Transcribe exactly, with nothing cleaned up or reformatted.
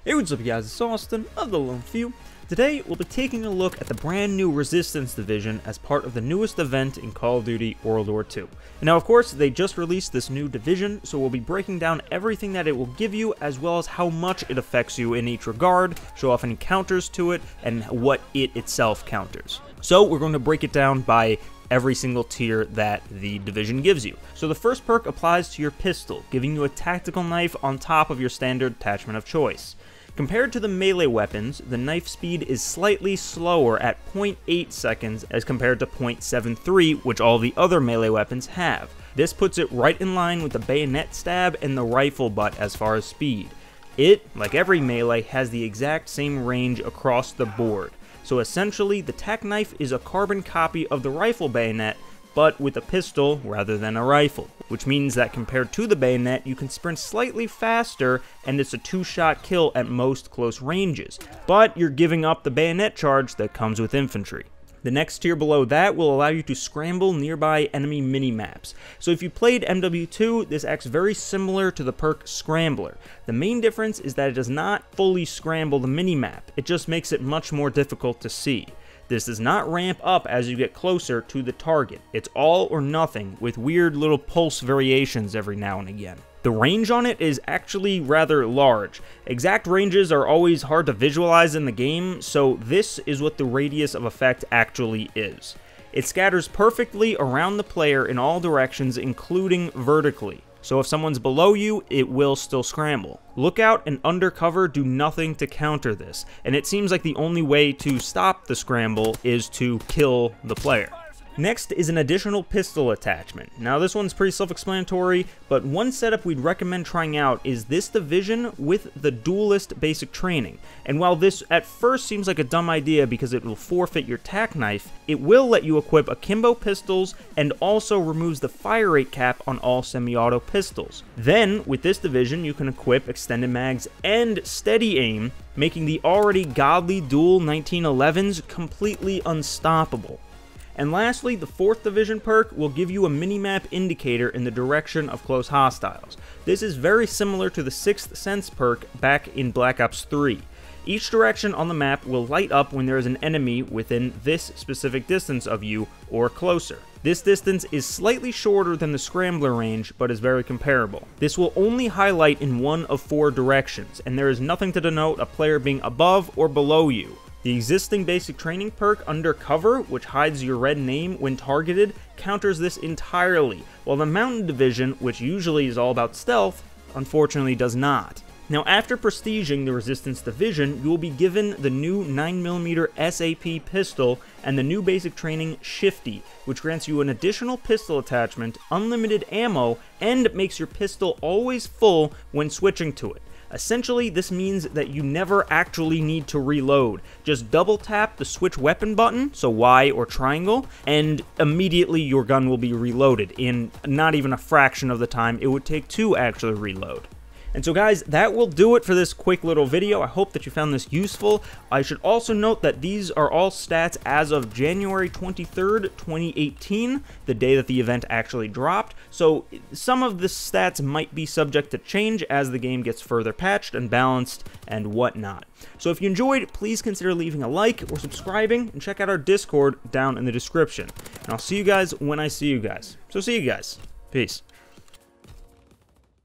Hey, what's up guys, it's Austin of The Lone Few. Today, we'll be taking a look at the brand new Resistance Division as part of the newest event in Call of Duty World War Two. And now, of course, they just released this new division, so we'll be breaking down everything that it will give you, as well as how much it affects you in each regard, show off any counters to it, and what it itself counters. So, we're going to break it down by every single tier that the division gives you. So the first perk applies to your pistol, giving you a tactical knife on top of your standard attachment of choice. Compared to the melee weapons, the knife speed is slightly slower at zero point eight seconds as compared to zero point seven three, which all the other melee weapons have. This puts it right in line with the bayonet stab and the rifle butt as far as speed. It, like every melee, has the exact same range across the board. So essentially, the tac knife is a carbon copy of the rifle bayonet, but with a pistol rather than a rifle, which means that compared to the bayonet, you can sprint slightly faster, and it's a two-shot kill at most close ranges, but you're giving up the bayonet charge that comes with infantry. The next tier below that will allow you to scramble nearby enemy mini-maps. So if you played M W two, this acts very similar to the perk Scrambler. The main difference is that it does not fully scramble the mini-map, it just makes it much more difficult to see. This does not ramp up as you get closer to the target. It's all or nothing, with weird little pulse variations every now and again. The range on it is actually rather large. Exact ranges are always hard to visualize in the game, so this is what the radius of effect actually is. It scatters perfectly around the player in all directions, including vertically. So if someone's below you, it will still scramble. Lookout and undercover do nothing to counter this, and it seems like the only way to stop the scramble is to kill the player. Next is an additional pistol attachment. Now this one's pretty self-explanatory, but one setup we'd recommend trying out is this division with the duelist basic training. And while this at first seems like a dumb idea because it will forfeit your tac knife, it will let you equip akimbo pistols and also removes the fire rate cap on all semi-auto pistols. Then, with this division, you can equip extended mags and steady aim, making the already godly dual nineteen elevens completely unstoppable. And lastly, the fourth division perk will give you a minimap indicator in the direction of close hostiles. This is very similar to the sixth sense perk back in Black Ops three. Each direction on the map will light up when there is an enemy within this specific distance of you or closer. This distance is slightly shorter than the Scrambler range, but is very comparable. This will only highlight in one of four directions, and there is nothing to denote a player being above or below you. The existing basic training perk Undercover, which hides your red name when targeted, counters this entirely, while the Mountain Division, which usually is all about stealth, unfortunately does not. Now, after prestiging the Resistance Division, you will be given the new nine millimeter S A P pistol and the new basic training Shifty, which grants you an additional pistol attachment, unlimited ammo, and makes your pistol always full when switching to it. Essentially, this means that you never actually need to reload. Just double tap the switch weapon button, so Y or triangle, and immediately your gun will be reloaded in not even a fraction of the time it would take to actually reload. And so guys, that will do it for this quick little video. I hope that you found this useful. I should also note that these are all stats as of January twenty-third, twenty eighteen, the day that the event actually dropped. So some of the stats might be subject to change as the game gets further patched and balanced and whatnot. So if you enjoyed, please consider leaving a like or subscribing, and check out our Discord down in the description. And I'll see you guys when I see you guys. So see you guys. Peace.